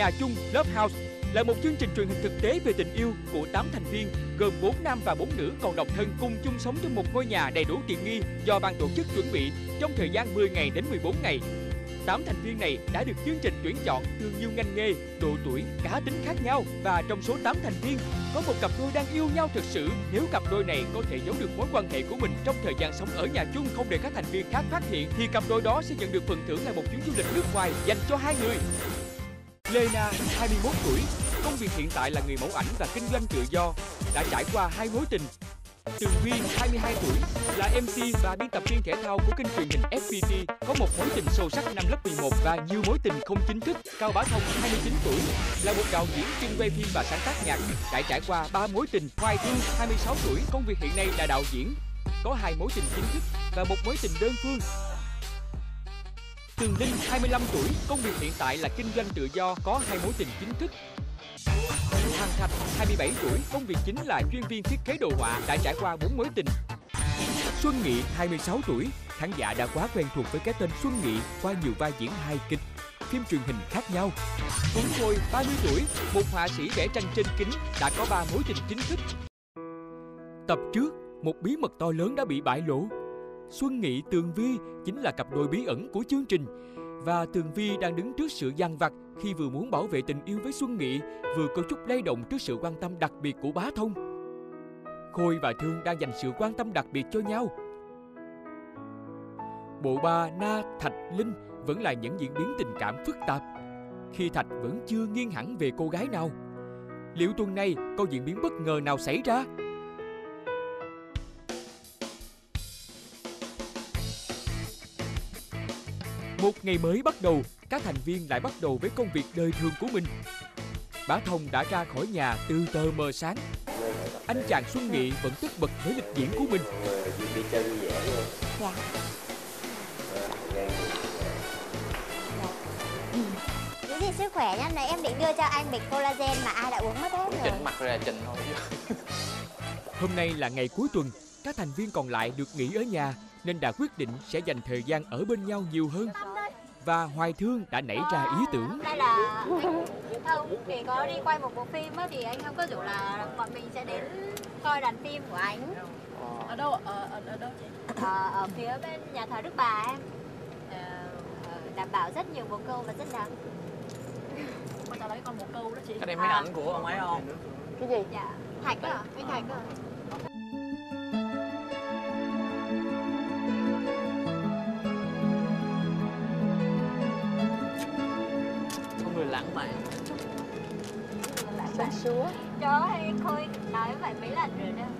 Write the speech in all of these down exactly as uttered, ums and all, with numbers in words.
Nhà chung Love House là một chương trình truyền hình thực tế về tình yêu của tám thành viên gồm bốn nam và bốn nữ còn độc thân cùng chung sống trong một ngôi nhà đầy đủ tiện nghi do ban tổ chức chuẩn bị trong thời gian mười ngày đến mười bốn ngày. tám thành viên này đã được chương trình tuyển chọn từ nhiều ngành nghề, độ tuổi, cá tính khác nhau, và trong số tám thành viên có một cặp đôi đang yêu nhau thực sự. Nếu cặp đôi này có thể giấu được mối quan hệ của mình trong thời gian sống ở nhà chung không để các thành viên khác phát hiện, thì cặp đôi đó sẽ nhận được phần thưởng là một chuyến du lịch nước ngoài dành cho hai người. Lena, hai mươi mốt tuổi, công việc hiện tại là người mẫu ảnh và kinh doanh tự do, đã trải qua hai mối tình. Tường Vi, hai mươi hai tuổi, là em xê và biên tập viên thể thao của kênh truyền hình ép pê tê, có một mối tình sâu sắc năm lớp mười một và nhiều mối tình không chính thức. Cao Bá Thông, hai mươi chín tuổi, là một đạo diễn chuyên quay phim và sáng tác nhạc, đã trải qua ba mối tình. Hoài Thương, hai mươi sáu tuổi, công việc hiện nay là đạo diễn, có hai mối tình chính thức và một mối tình đơn phương. Tường Linh, hai mươi lăm tuổi, công việc hiện tại là kinh doanh tự do, có hai mối tình chính thức. Hoàng Thạch, hai mươi bảy tuổi, công việc chính là chuyên viên thiết kế đồ họa, đã trải qua bốn mối tình. Xuân Nghị, hai mươi sáu tuổi, khán giả đã quá quen thuộc với cái tên Xuân Nghị qua nhiều vai diễn hài kịch, phim truyền hình khác nhau. Tuấn Khôi, ba mươi tuổi, một họa sĩ vẽ tranh trên kính, đã có ba mối tình chính thức. Tập trước, một bí mật to lớn đã bị bại lộ. Xuân Nghị, Tường Vi chính là cặp đôi bí ẩn của chương trình. Và Tường Vi đang đứng trước sự dằn vặt khi vừa muốn bảo vệ tình yêu với Xuân Nghị, vừa có chút lay động trước sự quan tâm đặc biệt của Bá Thông. Khôi và Thương đang dành sự quan tâm đặc biệt cho nhau. Bộ ba Na, Thạch, Linh vẫn là những diễn biến tình cảm phức tạp, khi Thạch vẫn chưa nghiêng hẳn về cô gái nào. Liệu tuần này có diễn biến bất ngờ nào xảy ra? Một ngày mới bắt đầu, các thành viên lại bắt đầu với công việc đời thường của mình. Bá Thông đã ra khỏi nhà từ tờ mờ sáng. Anh chàng Xuân Nghị vẫn tất bật với lịch diễn của mình. Đi chơi vui vẻ luôn. Dạ. Giữ gìn sức khỏe nhá, này em định đưa cho anh bịch collagen mà ai đã uống mất hết rồi. Chỉnh mặt ra chỉnh thôi chứ. Hôm nay là ngày cuối tuần, các thành viên còn lại được nghỉ ở nhà nên đã quyết định sẽ dành thời gian ở bên nhau nhiều hơn. Và Hoài Thương đã nảy ra ý tưởng. Đây là anh Thông thì có đi quay một bộ phim á, thì anh không có rủ là bọn mình sẽ đến coi đoàn phim của anh. Ở đâu? Ở, ở, ở đâu chị? Ở, ở phía bên nhà thờ Đức Bà em. À, đảm bảo rất nhiều bồ câu và rất đáng. Con cháu đấy còn một câu đó chị. Có đem máy ảnh của ông ấy không? Cái gì? Dạ. Thạch á, anh Thạch á. Người lãng mạn. Bà súa. Trời ơi, Khôi nói vậy mấy lần rồi đó.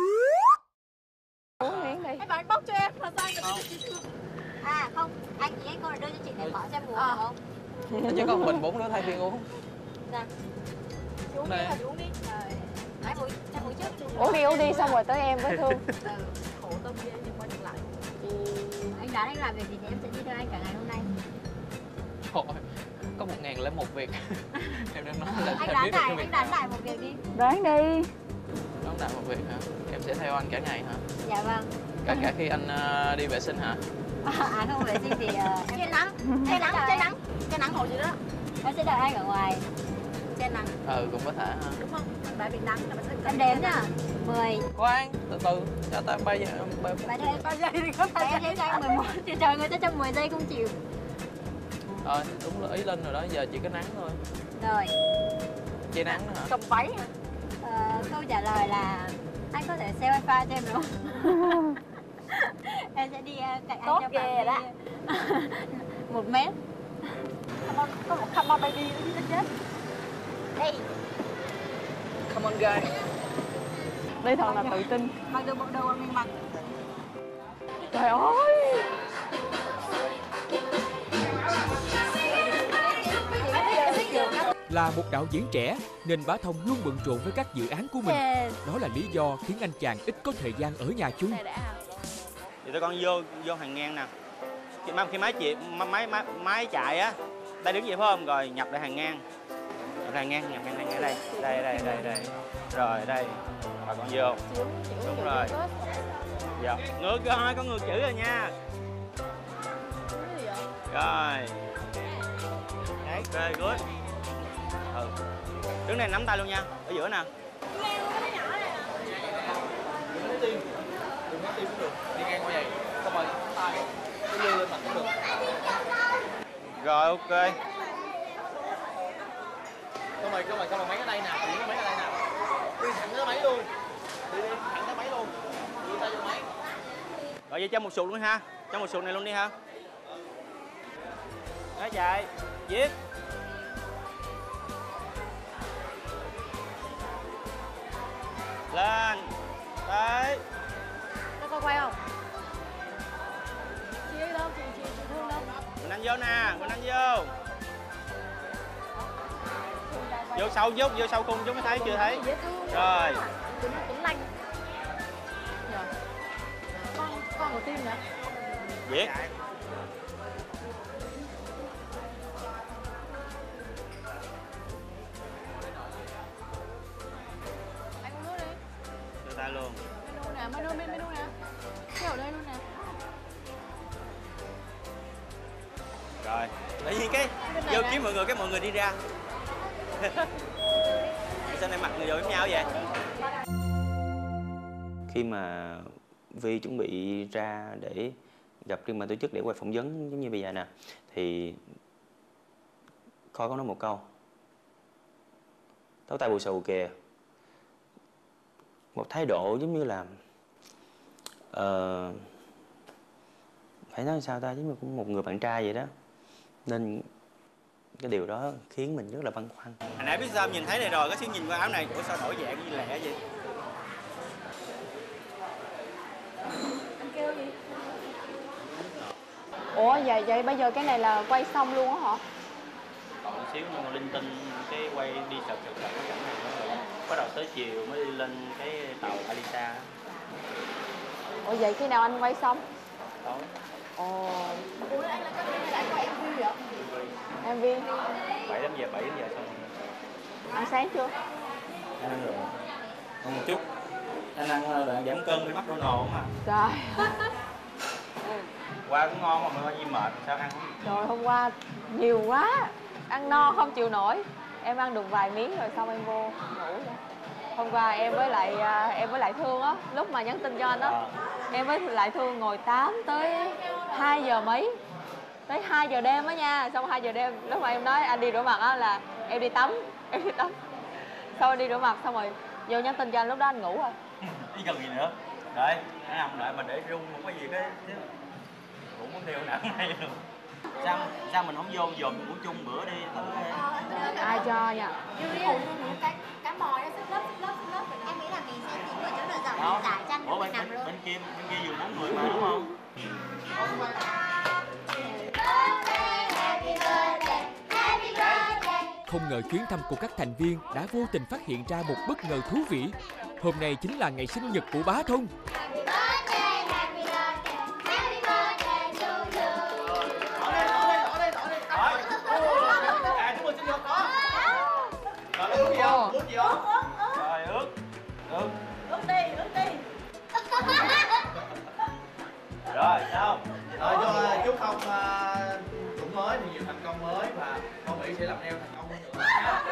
Uống miếng đi. Anh bảo anh bóc cho em, mà sao anh không? À không, anh ý anh cô là đưa cho chị để bỏ cho em uống à. Không? Chứ còn mình bốn đứa thay phiên uống. Dạ. Uống đi, là uống đi. Rồi. Em uống, em uống trước. Uống đi, uống đi, xong rồi tới em với Thương. Ừ, khổ tâm ghê, nhưng qua nhận lại. Anh đoán anh làm việc gì thì em sẽ đi theo anh cả ngày hôm nay. Thôi, có một ngàn lấy một việc. Em đang nói là anh đoán lại, anh đoán lại một việc đi. Đoán đi. Đoán lại một việc hả? Em sẽ theo anh cả ngày hả? Dạ vâng. Cả cả khi anh uh, đi vệ sinh hả? À không, vệ sinh thì uh, che nắng, che nắng, che nắng, che nắng hồi gì đó. Em sẽ đợi anh ở ngoài. Che nắng. Ừ, cũng có thể ha. Đúng không? Bạn bị nắng là bạn sẽ... Em đếm nhá. Mười. Khoan, từ từ, cho ta ba giây. Ba giây, ba giây đi có ba giây cho anh mười một. Thì trời người ta cho mười giây không chịu. Ờ, đúng là ý Linh rồi đó, giờ chỉ có nắng thôi. Rồi. Che nắng nữa hả? Cầm váy hả? Ờ, câu trả lời là anh có thể share wifi cho em được không? Em sẽ đi uh, cạnh Tốt anh cho ghê bạn đó. một mét. Come on, có một come on baby nữa chứ chết. Đây. Come on guys. Đây thật là tự tin. Mặc được bộ đồ mà mình mặc. Trời ơi. Là một đạo diễn trẻ nên Bá Thông luôn bận rộn với các dự án của mình. Đó là lý do khiến anh chàng ít có thời gian ở nhà chung. Thì tụi con vô vô hàng ngang nè. Khi, khi máy chị máy máy máy chạy á, ta đứng vậy phải không? Rồi nhập lại hàng ngang. Nhập lại hàng ngang, nhập hàng ngang ở đây. Đây đây đây đây. Rồi đây. Rồi con vô. Đúng rồi. Dạ. Ngược rồi, con ngược chữ rồi nha. Rồi. Đấy, very good. Ừ. Đứng này nắm tay luôn nha, ở giữa nè. Đừng có tim, đừng có tim cũng được, đi ngang qua vậy, xong rồi tay cứ đưa lên mặt cũng được. Rồi ok. Xong rồi, xong rồi, xong rồi máy ở đây nè, chuyển cái máy ở đây nè, đi thẳng cái máy luôn, đi đi thẳng cái máy luôn, đưa tay vô máy. Rồi vậy cho một sụt luôn ha, cho một sụt này luôn đi ha. Đó chạy, viết. Lên, đấy. Có coi quay không? Chị ơi đâu, chị, chị, chị Thương đâu? Mình ăn vô nè, mình ăn vô. Vô sâu chút, vô sâu khung chút mới thấy, chưa thấy. Dễ thương. Rồi. Tụi nó cũng lanh. Rồi. Con, con của tim nữa. Viết. Anh uống nước đi. Đưa tay luôn. Menu nè, menu, menu, menu nè. Cái ở đây luôn nè. Rồi. Tự nhiên cái vô kiếm mọi người, cái mọi người đi ra. Sao này mặt người vô giống nhau vậy? Khi mà Vi chuẩn bị ra để gặp riêng ban tổ chức để quay phỏng vấn giống như bây giờ nè, thì Khôi có nói một câu: tấu tay bù xù kìa. Một thái độ giống như là uh, phải nói sao ta, giống như cũng một người bạn trai vậy đó. Nên cái điều đó khiến mình rất là băn khoăn. Hồi nãy biết sao nhìn thấy này rồi, có xíu nhìn qua áo này, ủa sao đổi dạng như lẹ vậy? Anh kêu gì? Ủa vậy vậy bây giờ cái này là quay xong luôn á hả? Còn một xíu nhưng mà linh tinh cái quay đi sợt sợt sợt cái cảnh này nữa rồi. Bắt đầu tới chiều mới đi lên cái tàu Alisa. Ủa vậy khi nào anh quay xong? Đó. Ồ. Ủa anh là có khi là anh quay em vê vậy? em vê bảy đến giờ, bảy đến giờ xong rồi. Ăn sáng chưa? Anh ăn rồi. Ăn một chút. Anh ăn đoạn giảm cân đi McDonald's mà. Trời. Qua cũng ngon mà mà qua gì mệt sao ăn không? Trời hôm qua nhiều quá. Ăn no không chịu nổi. Em ăn được vài miếng rồi xong em vô ngủ vậy. Hôm qua em với lại em với lại Thương á, lúc mà nhắn tin cho anh á, à. Em với lại Thương ngồi tám tới hai giờ mấy. Tới hai giờ đêm á nha, xong hai giờ đêm lúc mà em nói anh đi rửa mặt á là em đi tắm, em đi tắm. Xong đi rửa mặt xong rồi vô nhắn tin cho anh, lúc đó anh ngủ rồi. Chứ cần gì nữa. Đợi, anh nằm đợi mà để rung không có gì cái chứ. Cũng muốn điều nặng hay luôn. Sao sao mình không vô dồn ngủ chung bữa đi thử đi. Ai cho nha. cái cái mồi nó xích lớp xích lớp xích lớp. Em nghĩ là mình sẽ tìm một chỗ nào rộng để giải chăn cho mình nằm luôn. Bên kia bên kia giường bốn người mà đúng không? Không ngờ chuyến thăm của các thành viên đã vô tình phát hiện ra một bất ngờ thú vị. Hôm nay chính là ngày sinh nhật của Bá Thông. Rồi ướt. Ướt. Ướt đi, ướt đi. Rồi sao? Rồi cho chúc Thông cũng mới thì nhiều thành công mới và con nghĩ sẽ làm neo thành công hơn nữa.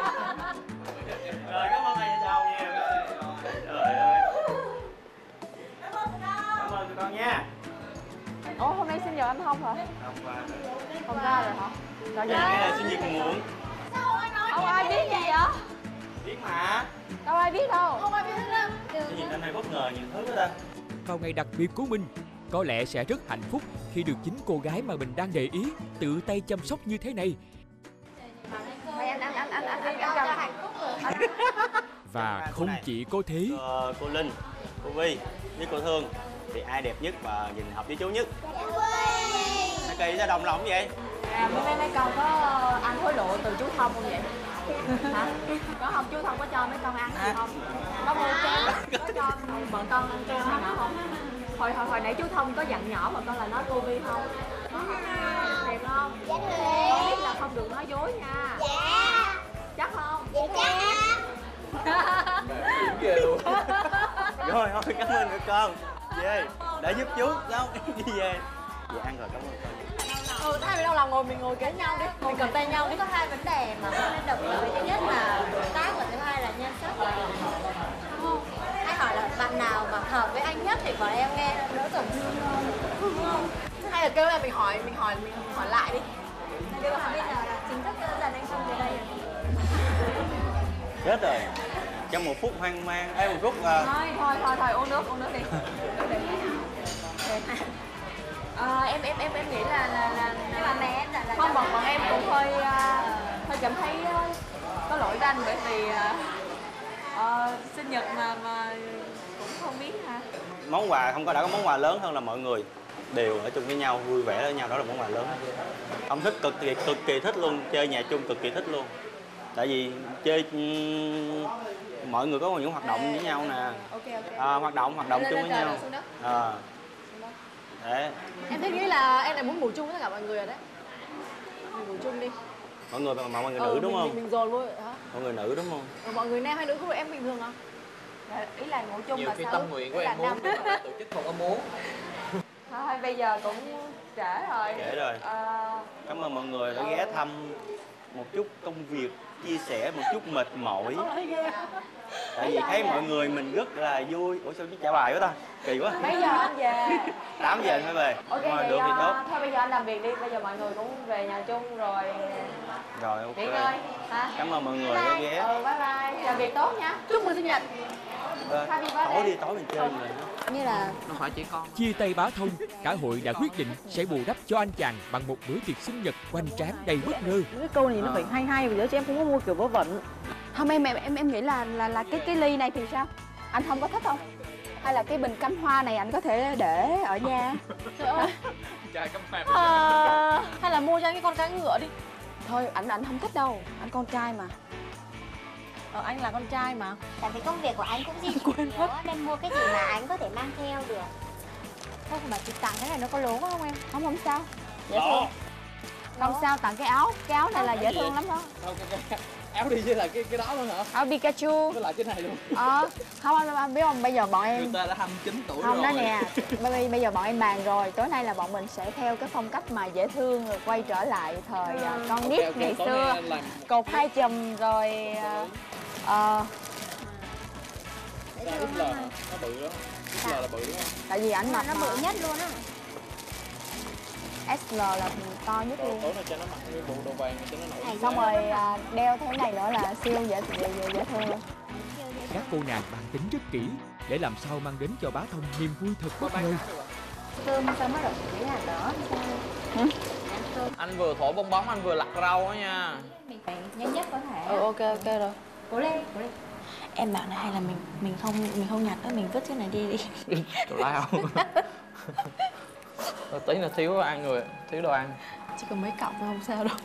Rồi cảm ơn thầy chào nhiều. Trời ơi. Cảm ơn tụi con nha. Ủa hôm nay sinh nhật anh Thông hả? Hôm qua rồi. Hôm qua rồi hả? Rồi Cái này là sinh nhật muộn. không ai biết gì vậy? Biết mà. Đâu ai biết đâu. Không ai biết đâu. Sinh nhật năm nay bất ngờ nhiều thứ đó ta. Vào ngày đặc biệt của mình, có lẽ sẽ rất hạnh phúc khi được chính cô gái mà mình đang để ý tự tay chăm sóc như thế này. Anh anh anh anh anh anh cầm. Và không chỉ có thế. Cô, cô Linh, cô Vi với cô Thương thì ai đẹp nhất và nhìn hợp với chú nhất? Sao kỳ sao đồng lòng vậy? À, bữa nay mấy con có ăn hối lộ từ chú Thông không vậy? Hả? Có không? Chú Thông có cho mấy con ăn gì không? Có mua kem, có cho bọn con ăn kem hay nào không? Hồi, hồi, hồi nãy chú Thông có dặn nhỏ bọn con là nói cô Vi không? Có không? Đẹp không? Dạ đẹp. Biết là không được nói dối nha. Dạ. Chắc không? Dạ chắc. Ghê luôn. Rồi thôi cảm ơn tụi con. Về để giúp chú đâu đi về. Về ăn rồi cảm ơn con. Ừ, hai mình đâu làm ngồi mình ngồi kế nhau đi, mình cầm tay nhau đi. Có hai vấn đề mà không nên đồng ý. Thứ nhất là đối tác và thứ hai là nhân sắc. Đúng không? Anh hỏi là bạn nào mà hợp với anh nhất thì bọn em nghe đỡ tổn thương hơn. Đúng không? Hay là kêu là mình hỏi, mình hỏi, mình hỏi lại đi. Nhưng mà bây giờ là chính thức dần anh không về đây rồi. Chết rồi. Trong một phút hoang mang, ấy một phút uh... Thôi, thôi, thôi, thôi, uống nước, uống nước đi. À, em em em em nghĩ là là là Nhưng mà mẹ em là, là không, bọn bọn em cũng hơi uh, hơi cảm thấy uh, có lỗi với anh bởi vì uh, uh, sinh nhật mà mà cũng không biết hả. Món quà không có đã có món quà lớn hơn là mọi người đều ở chung với nhau, vui vẻ với nhau, đó là món quà lớn. Ông thích cực kỳ cực kỳ thích luôn, chơi nhà chung cực kỳ thích luôn. Tại vì chơi um, mọi người có những hoạt động với nhau nè. Ok ok. À, hoạt động hoạt động Lên, chung lên, với trời, nhau. xuống đất. À. Đấy. Em thấy nghĩ là em lại muốn ngủ chung với tất cả mọi người rồi đấy. Mình ngủ chung đi. Mọi người mà mọi người ờ, nữ đúng mình, không? Mình, mình dồn luôn hả? Mọi người nữ đúng không? Ờ, mọi người nam hay nữ của em bình thường không? Dạ, ý là ngủ chung Nhiều là khi sao? tâm nguyện của Ý em là muốn nhưng mà ban tổ chức không có muốn. Thôi bây giờ cũng trễ rồi. Trễ rồi. Ờ, Cảm ơn mọi người đã ghé thăm một chút công việc, chia sẻ một chút mệt mỏi. Tại vì thấy mọi người mình rất là vui. Ủa sao chứ trả bài quá ta? Kỳ quá. mấy giờ anh về? tám giờ anh phải về. Ok Mà vậy được thì tốt. uh, thôi bây giờ anh làm việc đi, bây giờ mọi người cũng về nhà chung rồi. Rồi ok. Nghỉ ngơi hả? Cảm ơn mọi người đã ghé. Ừ, bye bye. Làm việc tốt nha. Chúc mừng sinh nhật. Ờ, tối đi, tối mình chơi người. Như là Không phải chỉ con. Chia tay bá thông, cả hội đã quyết định sẽ bù đắp cho anh chàng bằng một bữa tiệc sinh nhật hoành tráng đầy bất ngờ. Cái câu này nó phải hay hay, bây giờ chứ em không có mua kiểu vớ vẩn. Không em em em em nghĩ là là là cái cái ly này thì sao? Anh không có thích không? Hay là cái bình cắm hoa này anh có thể để ở nhà? Trời ơi. Trai cấp hai. À, hay là mua cho anh cái con cá ngựa đi. Thôi anh anh không thích đâu, anh con trai mà. Ờ, anh là con trai mà. tại vì công việc của anh cũng di chuyển nhiều á, nên mua cái gì mà anh có thể mang theo được. Không mà chị tặng cái này nó có lố quá không em? Không không sao. Dễ thương. Không sao, tặng cái áo, cái áo này là dễ thương lắm đó. Không, cái, cái, áo đi chứ là cái cái đó luôn hả? Áo Pikachu. Với lại cái này luôn. Ờ, không anh, anh biết không, bây giờ bọn Người em ta đã hai mươi chín tuổi không rồi. đó nè, bây, bây giờ bọn em bàn rồi, tối nay là bọn mình sẽ theo cái phong cách mà dễ thương rồi quay trở lại thời à, con nít Ok, ok, ngày tối xưa, nay anh làm- cột hai chùm rồi à, ờ, Cái ích lờ hả? Nó bự đó. ích lờ là bự đúng không? tại vì ảnh mặc Nó mà bự nhất luôn á. ét lờ là to nhất Tối, luôn. tối nay cho nó mặc cái bộ đồ vàng này cho nó nổi. Xong rồi à, đeo thế này nữa là siêu dễ dễ, dễ, dễ thương luôn. Các cô nàng bàn tính rất kỹ để làm sao mang đến cho bá thông niềm vui thật bất ngờ. Cơm sao mới được cái là đỏ sao? Ăn cơm Anh vừa thổi bong bóng, anh vừa lặt rau á nha. mình phải nhanh nhất có thể. Ừ, ok ok rồi. Cố lên, cố lên. Em bảo là hay là mình mình không mình không nhặt nữa, mình vứt cái này đi đi. Đồ lao. Tí là thiếu ăn người, thiếu đồ ăn. Chỉ cần mấy cọng thôi không sao đâu.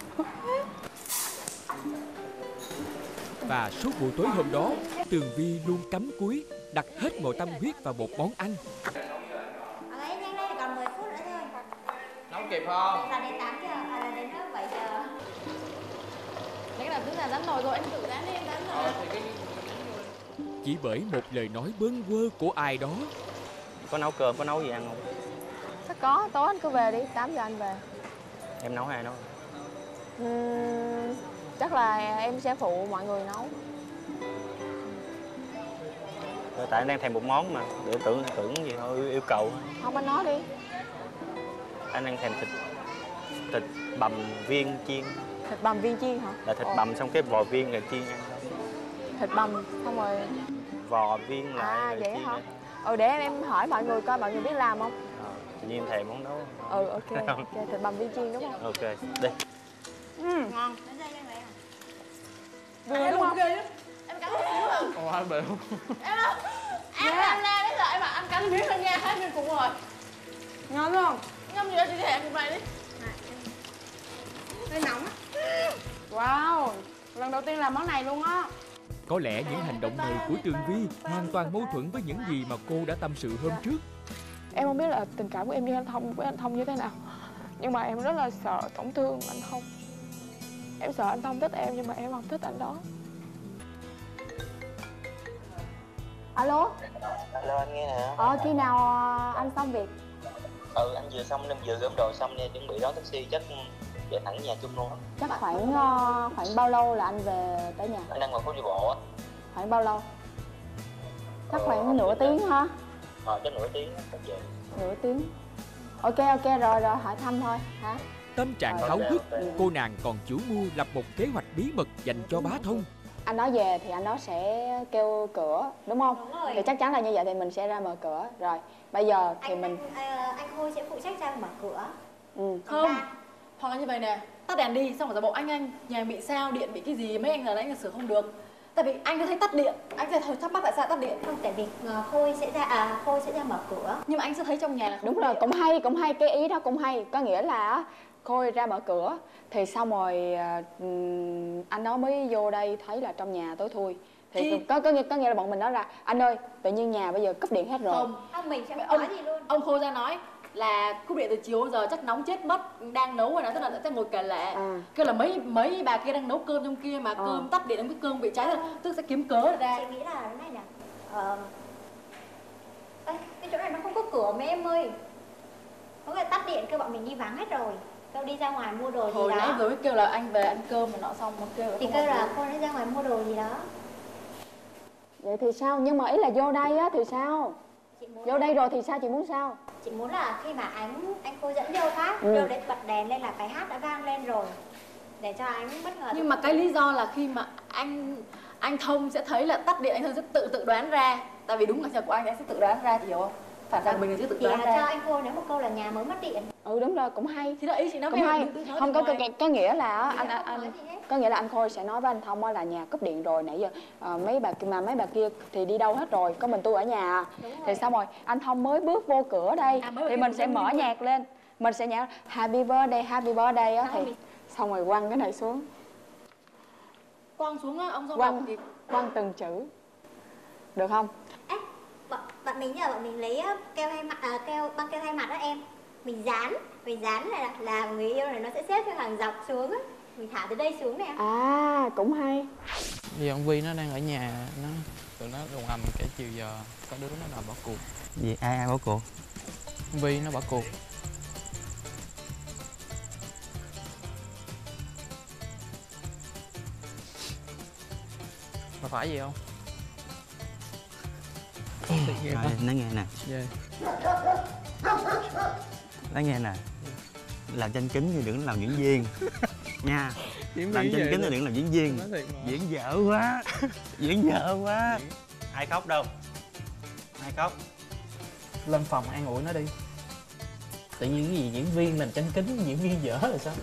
Và suốt buổi tối hôm đó, Tường Vi luôn cắm cúi đặt hết mọi tâm huyết vào một món ăn. À, lấy nhanh lên, còn mười phút nữa thôi. Nấu kịp không? Là đến tám giờ, à là đến bảy giờ. Đấy là cứ là rán nồi rồi, anh tự rán đi, em rán rồi. Chỉ bởi một lời nói bâng quơ của ai đó, Có nấu cơm, có nấu gì ăn không? Chắc có, tối anh cứ về đi, tám giờ anh về. Em nấu hay ai nấu? Uhm, chắc là em sẽ phụ mọi người nấu. Tại anh đang thèm một món mà, để tưởng tưởng gì thôi, yêu cầu. Không, anh nói đi. Anh đang thèm thịt thịt bằm viên chiên. Thịt bằm viên chiên hả? Là thịt Ồ, bằm xong cái vò viên rồi chiên ăn. thịt bằm xong rồi. Vò viên lại À rồi vậy chiên hả? ăn. Ừ, để em, em hỏi mọi người coi mọi người biết làm không. Ờ, tự nhiên thèm món đó. Ừ, ok, ok, thịt bằm viên chiên đúng không? Ok, đi. Ngon. Đến đây nhanh vậy à? Vừa đúng không? Em cắn một xíu à? Ồ, hai biểu. Em đâu? Em em la đấy giờ em bảo anh cắn miếng lên nha, hai miếng cùng rồi. Ngon đúng không? Ngâm gì đó chị thèm cùng này đi. Hơi nóng á. Wow, lần đầu tiên làm món này luôn á. có lẽ những hành động này của Tường Vi hoàn toàn mâu thuẫn với những gì mà cô đã tâm sự hôm trước. Em không biết là tình cảm của em với anh Thông với anh Thông như thế nào, nhưng mà em rất là sợ tổn thương anh Thông. Em sợ anh Thông thích em nhưng mà em không thích anh đó. Alo. Alo anh nghe nè. Ờ khi nào anh xong việc? Ừ, anh vừa xong nên vừa gom đồ xong nên chuẩn bị đón taxi, chắc về thẳng nhà chung luôn á. Chắc khoảng uh, khoảng bao lâu là anh về tới nhà? Anh đang ngồi phố đi bộ á. Khoảng bao lâu? Chắc ờ, khoảng nửa tiếng là... hả? Ờ, chắc nửa tiếng chắc về. Nửa tiếng. Ok ok rồi rồi hỏi thăm thôi hả? Tâm trạng rồi, háo okay, hức, okay. cô nàng còn chủ mưu lập một kế hoạch bí mật dành cho bá Thông. Anh nói về thì anh đó sẽ kêu cửa đúng không? Đúng rồi. Thì chắc chắn là như vậy thì mình sẽ ra mở cửa. Rồi bây giờ thì anh, mình anh, uh, anh Khôi sẽ phụ trách ra mở cửa. ừ. Không, hoặc là như vậy nè, tắt đèn đi xong rồi giả bộ anh anh nhà bị sao, điện bị cái gì mấy anh là anh là sửa không được. Tại vì anh có thấy tắt điện, anh sẽ thắc mắc tại sao tắt điện. Không, tại vì uh, Khôi sẽ ra à Khôi sẽ ra mở cửa. Nhưng mà anh sẽ thấy trong nhà là không Đúng rồi, điện. cũng hay, cũng hay, cái ý đó cũng hay. Có nghĩa là Khôi ra mở cửa thì xong rồi uh, anh đó mới vô đây thấy là trong nhà tối thui. Thì, thì... Có, có, nghĩa, có nghĩa là bọn mình nói là anh ơi, tự nhiên nhà bây giờ cúp điện hết rồi. Không, không mình sẽ ông, nói gì luôn. Ông Khôi ra nói là cúp điện từ chiều giờ chắc nóng chết mất, đang nấu rồi đó, tức là sẽ ngồi kể lệ. À. Kêu là mấy mấy bà kia đang nấu cơm trong kia mà À. cơm tắt điện, cái cơm bị cháy rồi, tức sẽ kiếm cớ ra. Chị nghĩ là cái này nè. Ờ... Ê, cái chỗ này nó không có cửa mấy em ơi. Có người tắt điện kêu bọn mình đi vắng hết rồi. Kêu đi ra ngoài mua đồ gì Hồi đó. nãy vừa mới kêu là anh về ăn cơm mà nọ xong mà kêu là Thì không kêu có là cửa. Khôi đi ra ngoài mua đồ gì đó. Vậy thì sao? Nhưng mà ý là vô đây á thì sao? Chị muốn Vô đây rồi thì sao? Chị muốn sao? Chị muốn là khi mà anh anh Khôi dẫn vô phát, Ừ. vô đấy bật đèn lên là bài hát đã vang lên rồi. Để cho anh bất ngờ. Nhưng mà cái lý do là khi mà anh anh Thông sẽ thấy là tắt điện, anh Thông sẽ tự tự đoán ra. Tại vì đúng là giờ của anh, anh sẽ tự đoán ra thì hiểu không? Phản xạ mình sẽ tự Thì đoán là ra. cho anh Khôi nói một câu là nhà mới mất điện. Ừ đúng rồi, cũng hay. Thì là ý chị nói Cũng với hay. em, đừng- đừng nói Không từ có, có, ngoài. có nghĩa là á, anh, Thì anh, không anh nói gì hết. có nghĩa là anh Khôi sẽ nói với anh Thông á là nhà cúp điện rồi, nãy giờ ờ, mấy bà mà mấy bà kia thì đi đâu hết rồi, có mình tôi ở nhà à. Đúng rồi. Thì xong rồi anh Thông mới bước vô cửa đây À, mới bà thì kia mình cũng sẽ đang mở đi nhạc lên, mình sẽ nhạc Happy Birthday Happy Birthday á. Đó, Thì mình- xong rồi quăng cái này xuống, Quăng xuống á, ông Thông quăng đọc thì quăng từng chữ được không? Ê, bọn, bọn mình nhờ bọn mình lấy uh, keo thay mặt, à, keo băng keo thay mặt đó em. Mình dán, mình dán này là, là người yêu này nó sẽ xếp theo hàng dọc xuống á. Mình thả từ đây xuống này em. À cũng hay. Bây giờ ông Vi nó đang ở nhà, nó tụi nó đồn ầm cái chiều giờ có đứa nó đòi bỏ cuộc. Gì ai ai bỏ cuộc? Ông Vi nó bỏ cuộc. Mà phải gì không? Rồi, nói nghe nè, Yeah. nói nghe nè. Làm tranh kính thì đừng làm diễn viên nha. Diễn Làm viên tranh vậy kính thì đó. đừng làm diễn viên. Nói thiệt mà. Diễn dở quá. Diễn dở quá. Ai khóc đâu? Ai khóc? Lên phòng an ủi nó đi. Tự nhiên cái gì diễn viên làm tranh kính, diễn viên dở là sao?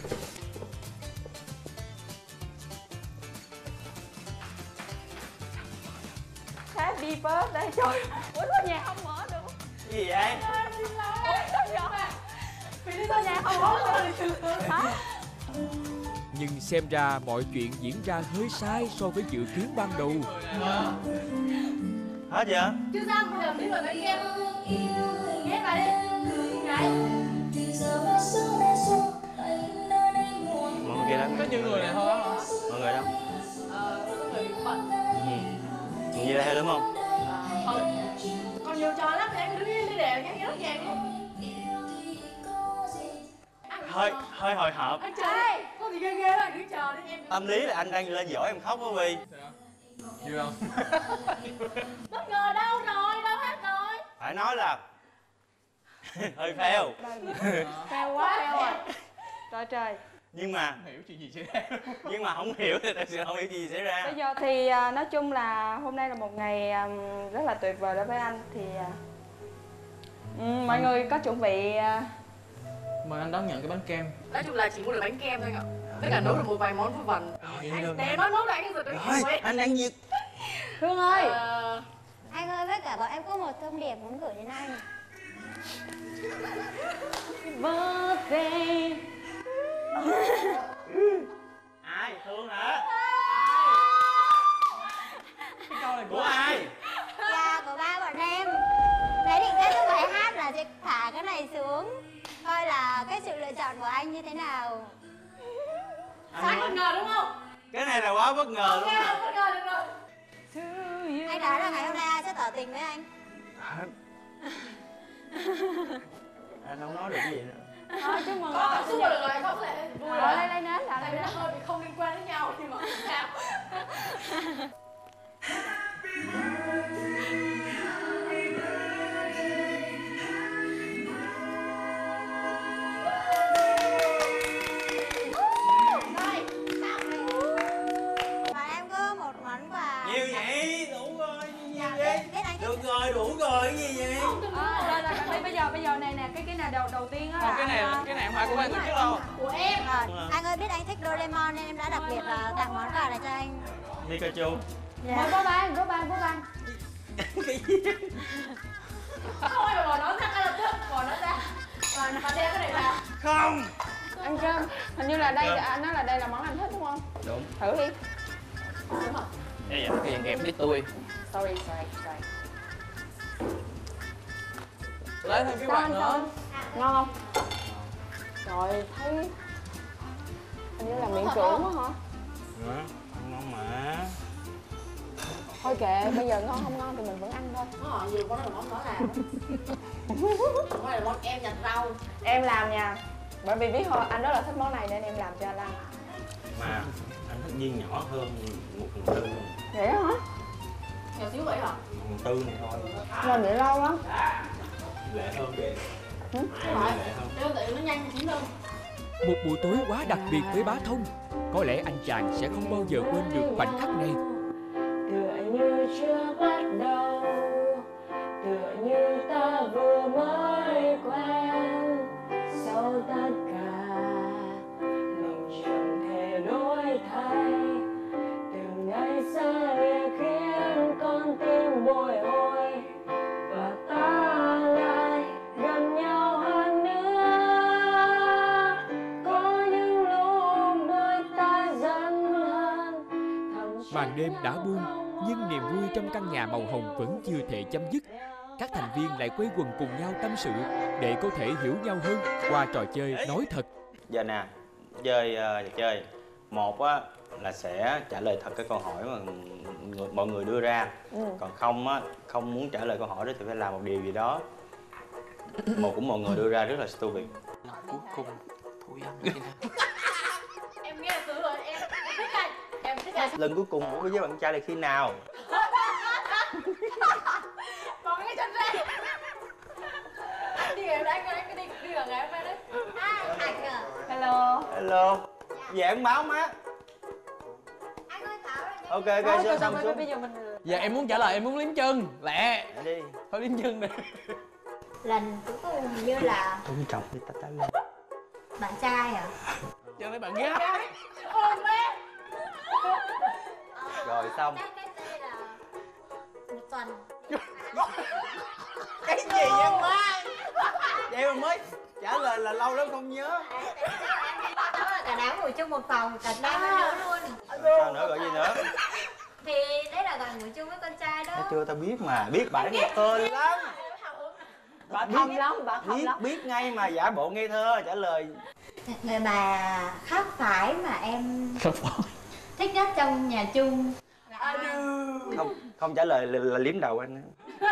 Happy birthday. Trời, ủa sao nhà không mở được? Cái gì vậy? Ủa sao vậy? Vì lý do nhà không mở được. Hả? Nhưng xem ra mọi chuyện diễn ra hơi sai so với dự kiến ban đầu. Hết chưa? chứ sao bây giờ biết rồi mấy em ghé vào đi Đấy. Mọi người kia đó. Có nhiều người này thôi hả? Mọi người đâu? Ờ, có người bị bận. Ừ. Như đây đúng không? Không, còn nhiều trò lắm, em đứng đi đều nhá, rất nhạc luôn. Hơi hơi hồi hộp. Anh trời, có gì ghê ghê đó, anh đứng chờ đi em. Tâm lý là anh đang lên dỗ em khóc đó Vi. Vui không? Bất ngờ đâu rồi, đâu hết rồi. Phải nói là hơi fail. Fail quá, fail rồi. Trời trời. Nhưng mà Không hiểu chuyện gì xảy ra. nhưng mà không hiểu thì thật sự không hiểu gì xảy ra. Bây giờ thì à, nói chung là hôm nay là một ngày à, rất là tuyệt vời đối với anh. Thì à, ừ, mọi người có chuẩn bị à, Mời anh đón nhận cái bánh kem. Nói chung là chỉ mua được bánh kem thôi ạ. Với cả nấu được một vài món vớ vẩn. Anh để nói nấu lại cái giật Thôi, anh đang nhiệt. Hương ơi. Ờ, Anh ơi, với cả bọn em có một thông điệp muốn gửi đến anh. Birthday. Ai? Thương hả? Cái câu này Của ai? Dạ, của ba bọn em. Thế định kết thúc bài hát là sẽ thả cái này xuống. Coi là cái sự lựa chọn của anh như thế nào. Sáng bất ngờ đúng không? Cái này là quá bất ngờ luôn. Nghe không bất ngờ được rồi. Anh nói là ngày hôm nay ai sẽ tỏ tình với anh. Anh không nói được cái gì nữa. Thôi chúc mừng Có cảm xúc sinh được nhật. rồi, không lại vui Rồi rồi. lấy lấy nến đã, lấy Tại vì nến. nó hơi bị không liên quan đến nhau nhưng mà sao? Và em có một món quà. Nhiều vậy, đủ rồi, nhiều Dạ, vậy. biết anh thích. Được rồi, đủ rồi, cái gì vậy? Ờ, rồi rồi bạn đi, bây giờ bây giờ này nè, cái cái nào đầu đầu tiên á là cái này cái này không phải của ban tổ chức đâu. Của em. Rồi, anh ơi biết anh thích Doraemon nên em đã đặc biệt là tặng món quà này cho anh. Pikachu. Mời bố ban, bố ban, bố ban. Cái gì? Không ai mà bỏ nó ra ngay lập tức, bỏ nó ra. Và và đeo cái này vào. Không. Ăn cơm. Hình như là đây, anh nói là đây là món anh thích đúng không? Đúng. Thử đi. Đúng rồi. Cái gì cái kẹp tí tươi. Sorry, sorry, sorry. Lấy thêm cái quạt nữa. Ngon không? Trời, thấy hình như là miệng cưỡng quá hả? Hả? Ngon mà. Thôi kệ, bây giờ ngon không ngon thì mình vẫn ăn thôi. Nó hỏi nhiều con là món nó làm. Món này là món em nhặt rau. Em làm nha. Bởi vì biết thôi, anh rất là thích món này nên em làm cho anh ăn. Mà anh thích viên nhỏ hơn một phần tư luôn. Vậy đó hả? Nhỏ xíu vậy hả? Một phần tư này thôi. Làm vậy lâu lắm. Lẹ hơn kìa. Ừ? Phải. Đeo tự nó nhanh chín đâu. Một buổi tối quá đặc biệt với bá Thông. Có lẽ anh chàng sẽ không bao giờ quên được khoảnh khắc này. Tựa như chưa bắt đầu, tựa như ta vừa mới quen. Sau tất cả mình chẳng thể đổi thay. Từ ngày xa lìa khiến con tim bồi hồi, và ta lại gần nhau hơn nữa. Có những lúc đôi ta dần hơn. Màn đêm đã buông, nhưng niềm vui trong căn nhà màu hồng vẫn chưa thể chấm dứt. Các thành viên lại quây quần cùng nhau tâm sự để có thể hiểu nhau hơn qua trò chơi nói thật. Giờ nè, chơi uh, trò chơi. Một á là sẽ trả lời thật cái câu hỏi mà người, mọi người đưa ra. Ừ. Còn không á, không muốn trả lời câu hỏi đó thì phải làm một điều gì đó một cũng mọi người đưa ra rất là stupid. Cuối cùng Thu Anh. Em nghe từ rồi, em em thích anh. Em thích anh. Lần cuối cùng của với bạn trai là khi nào? Bỏ cái chân ra. Anh đi ngày anh anh đi đi ở ngày hôm nay đấy. À, Thành à. Hello. Hello. Dạng báo má. Anh ơi Thảo rồi. Ok Thôi, ok thôi, xong thôi, xuống. bây giờ mình Giờ em muốn trả lời, em muốn liếm chân. Lẹ. Đi. Thôi liếm chân đi. Lần cuối cùng như là Tôn trọng đi ta ta lên. bạn trai à? Chân lấy bạn gái. Ôm em. Rồi xong. Cách cách đây là một tuần. Cái gì vậy má? Vậy mà mới trả lời là lâu lắm không nhớ. Đó là cả đám ngồi chung một phòng, cả đám vẫn nhớ luôn. Sao nữa gọi gì nữa? Thì đấy là gọi ngồi chung với con trai đó. Thấy chưa, tao biết mà, biết bà nghe thơ lắm. bà thông lắm, bà thông Biết lắm. biết ngay mà giả bộ ngây thơ trả lời. Người bà khác phái mà em Không phải. thích nhất trong nhà chung. Không không trả lời là, là liếm đầu anh.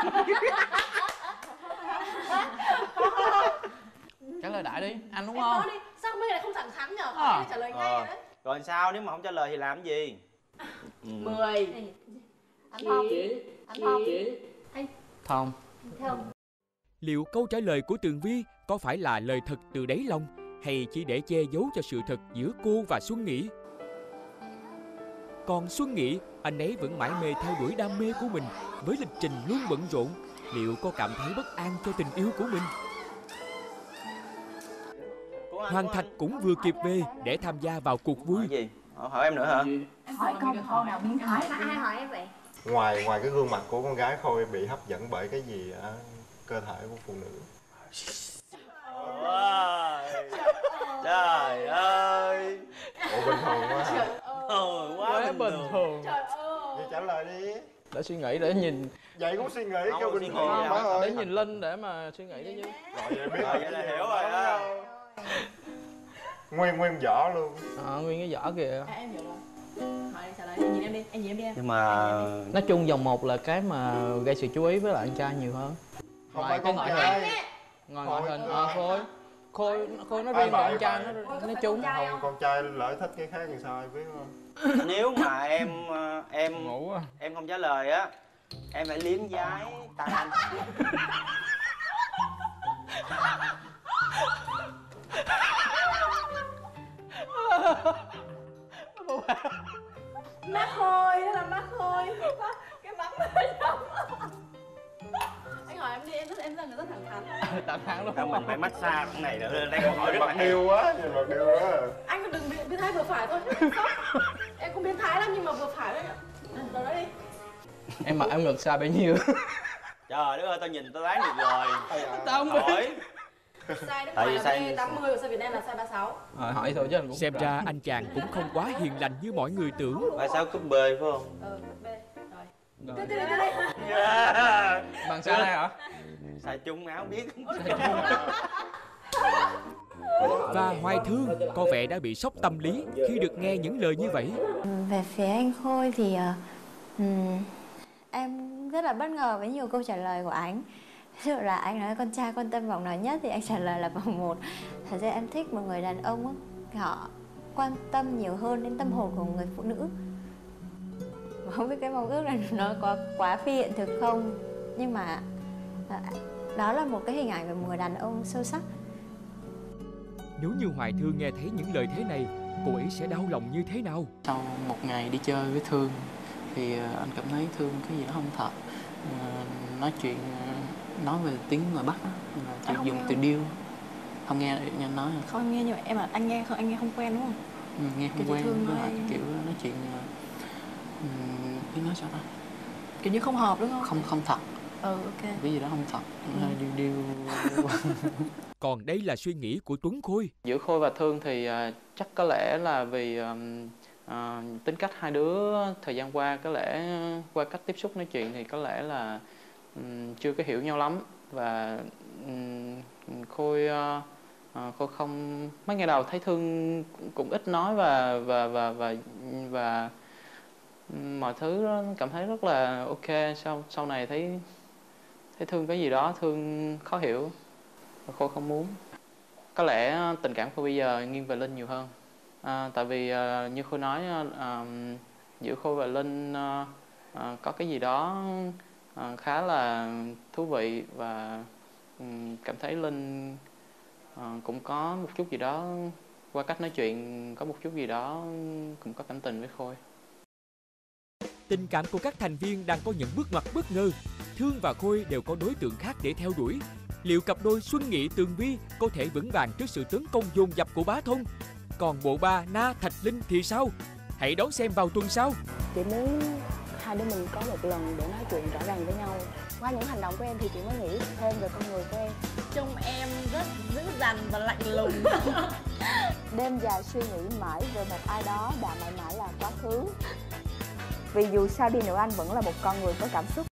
Trả lời đại đi, anh đúng Em không? nói đi, sao mấy cái này không thẳng thắn nhở? À. Em trả lời ngay rồi đấy. Rồi sao nếu mà không trả lời thì làm cái gì? Ừ. Mười. Anh Phong, anh Phong, Thông. Thông. Liệu câu trả lời của Tường Vi có phải là lời thật từ đáy lòng hay chỉ để che giấu cho sự thật giữa cô và Xuân Nghĩ? Còn Xuân Nghĩ, anh ấy vẫn mải mê theo đuổi đam mê của mình với lịch trình luôn bận rộn. Liệu có cảm thấy bất an cho tình yêu của mình? Hoàng Thạch cũng vừa kịp về để tham gia vào cuộc vui. Hỏi gì? Hỏi em nữa hả? Hỏi câu câu nào biến thái. Ai hỏi em vậy? Ngoài ngoài cái gương mặt của con gái Khôi bị hấp dẫn bởi cái gì ở cơ thể của phụ nữ? Trời ơi. Ủa bình thường quá hả? Ừ, quá bình thường. Trời ơi. Vậy trả lời đi. Để suy nghĩ, để nhìn. Vậy cũng suy nghĩ Không, kêu suy bình nghĩ thường gì má đâu. ơi. Để nhìn Linh để mà suy nghĩ đi chứ. Rồi vậy biết Rồi vậy là hiểu rồi á. Nguyên nguyên vỏ luôn. À, nguyên cái vỏ kìa. À, em hiểu rồi. Hỏi đi, trả lời đi, nhìn em đi, anh nhìn em đi em. Nhưng mà Nói chung vòng một là cái mà gây sự chú ý với lại anh trai nhiều hơn. Không Ngoài phải cái con ngoại trai. hình. Ngoài ngoại hình, ờ Khôi Khôi, Khôi nó riêng, con trai nó nói chung. Không, con trai lỡ thích cái khác thì sao em biết không? Nếu mà em em ngủ à. em không trả lời á, em phải liếm dái tay anh. Mắt Khôi, đó là mắt Khôi. Cái mắt nó giống. Anh hỏi em đi, em rất em là người rất thẳng thắn. Thẳng thắn luôn. Không, mình phải massage cái này nữa, đây câu hỏi rất là Mặt hay. điêu quá, nhìn mặt điêu quá. Anh đừng biến, biến thái vừa phải thôi. Em cũng biến thái lắm nhưng mà vừa phải thôi ạ. Rồi đó đi. Em mặc em ngực sai bao nhiêu? Trời đất ơi, tao nhìn tao đoán được rồi. Tao không biết. Hỏi. Size nước Tại vì ngoài là size- B tám mươi, size Việt Nam là size ba mươi sáu. À, hỏi thôi chứ anh cũng Xem ra anh chàng cũng không quá hiền lành như mọi người tưởng. Tại sao cúp B phải không? Ừ, B. Rồi. Rồi. Đi đi đi đi. Yeah. Bằng sai này hả? Xài chung áo biết. Và Hoài Thương có vẻ đã bị sốc tâm lý khi được nghe những lời như vậy. Về phía anh Khôi thì uh, um, em rất là bất ngờ với nhiều câu trả lời của anh. Ví dụ là anh nói con trai quan tâm vòng nào nhất thì anh trả lời là vòng một. Thật ra em thích một người đàn ông á, họ quan tâm nhiều hơn đến tâm hồn của người phụ nữ. Không biết cái mong ước này nó có quá phi hiện thực không, nhưng mà à, đó là một cái hình ảnh về một người đàn ông sâu sắc. Nếu như Hoài Thương nghe thấy những lời thế này, cô ấy sẽ đau lòng như thế nào? Sau một ngày đi chơi với Thương thì anh cảm thấy Thương cái gì đó không thật. Nói chuyện, nói về tiếng ngoài Bắc á, chị dùng từ điêu. Không nghe nghe anh nói hả? Không em nghe nhưng mà em là anh nghe không, anh nghe không quen đúng không? Ừ, nghe không Kiểu quen, Thương với nói- lại kiểu nói chuyện biết nói sao ta? Kiểu như không hợp đúng không? Không không thật. Ừ, ok. Cái gì đó không thật, Ừ. hơi điêu điêu. Còn đây là suy nghĩ của Tuấn Khôi. Giữa Khôi và Thương thì uh, chắc có lẽ là vì um, uh, tính cách hai đứa thời gian qua, có lẽ qua cách tiếp xúc nói chuyện thì có lẽ là um, chưa có hiểu nhau lắm. Và um, Khôi uh, uh, Khôi không mấy ngày đầu thấy Thương cũng, cũng ít nói và và và và và mọi thứ đó cảm thấy rất là ok. Sau sau này thấy thấy Thương cái gì đó Thương khó hiểu và Khôi không muốn. Có lẽ tình cảm của bây giờ nghiêng về Linh nhiều hơn. À, tại vì uh, như Khôi nói, uh, giữa Khôi và Linh uh, uh, có cái gì đó uh, khá là thú vị và um, cảm thấy Linh uh, cũng có một chút gì đó qua cách nói chuyện, có một chút gì đó cũng có cảm tình với Khôi. Tình cảm của các thành viên đang có những bước ngoặt bất ngờ. Thương và Khôi đều có đối tượng khác để theo đuổi. Liệu cặp đôi Xuân Nghị Tường Vi có thể vững vàng trước sự tấn công dồn dập của Bá Thông? Còn bộ ba Na Thạch Linh thì sao? Hãy đón xem vào tuần sau. Chị muốn hai đứa mình có một lần để nói chuyện rõ ràng với nhau. Qua những hành động của em thì chị mới nghĩ thêm về con người của em. Trông em rất dữ dằn và lạnh lùng. Đêm dài suy nghĩ mãi về một ai đó đã mãi mãi là quá khứ. Vì dù sao đi nữa anh vẫn là một con người có cảm xúc.